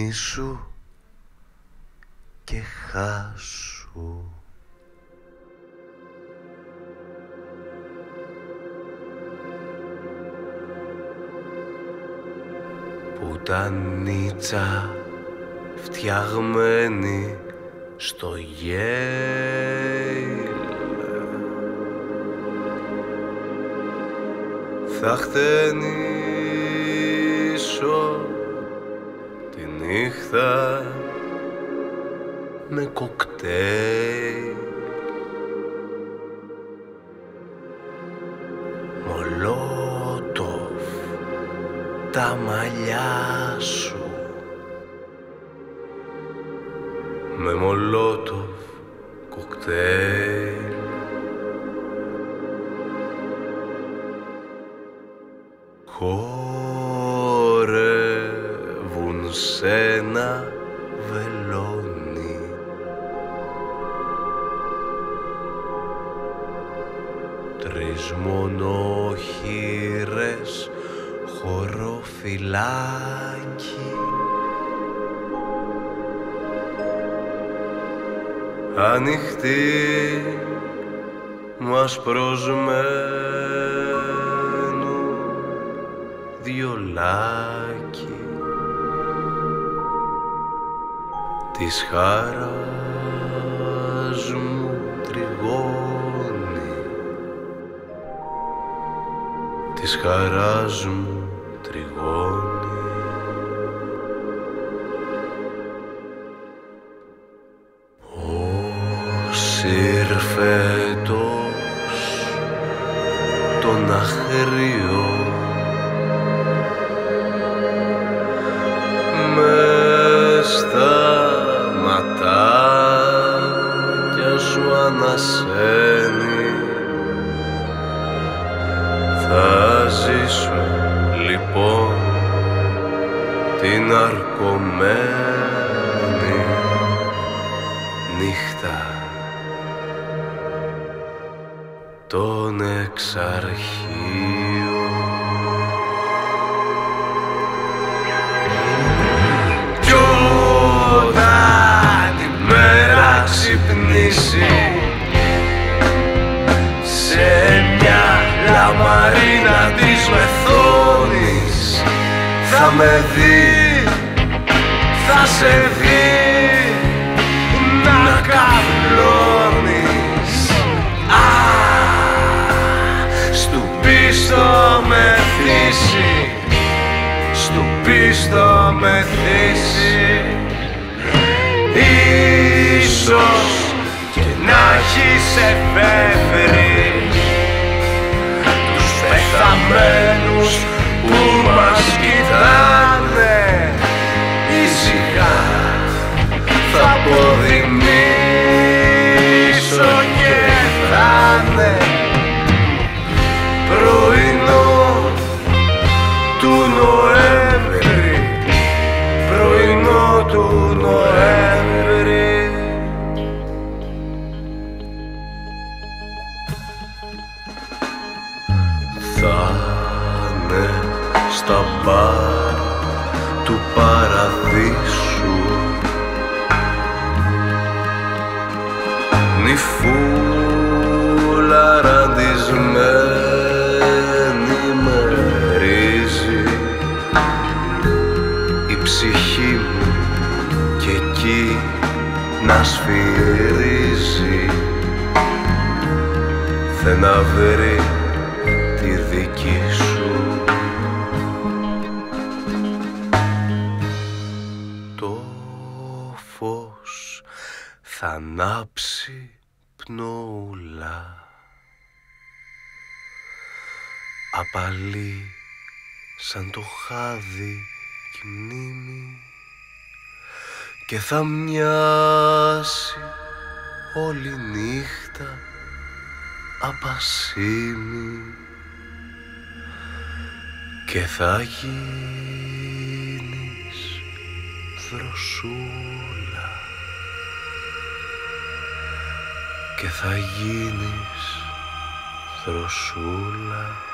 Ξυπνήσου και χάσου. Πουτανίτσα φτιαγμένη στο γέλ, θα χτενίσω τη νύχτα με κοκτέιλ. Μολότοφ τα μαλλιά σου, με μολότοφ κοκτέιλ. Χορεύουν σ' ένα βελόνι, τρεις μονόχειρες χοροφυλάκι. Ανοιχτή μας προσμένουν διολάκι της χαράς μου τριγώνει, της χαράς μου τριγώνει. Συρφέτος τον αχριό μες στα ματάκια σου ανασένει. Θα ζήσω λοιπόν την αρκωμένη νύχτα των εξαρχείων. Κι όταν η μέρα ξυπνήσει σε μια λαμαρίνα της μεθόνης, θα με δει, θα σε δει να καυλώνεις. Στου πίστο μεθύσει, στου πίστο μεθύσει. Ίσως και να έχεις εφεύρει τους πεθαμένους που μας κοιτάνε. Ήσυχα θα αποδημήσω και θα είναι πρωινό του Νοέμβρη, πρωινό του Νοέμβρη. Θα είναι στα μπαρ του παραδείσου νυφούλα ραντισμένη με ρύζι η ψυχή μου κι εκεί να σφυρίζει, θε να βρει τη δική σου. Το φως θα ανάψει πνοούλα, απαλή σαν το χάδι κι μνήμη, και θα μοιάσει όλη νύχτα απασίμη, και θα γίνεις δροσούλα, και θα γίνεις δροσούλα.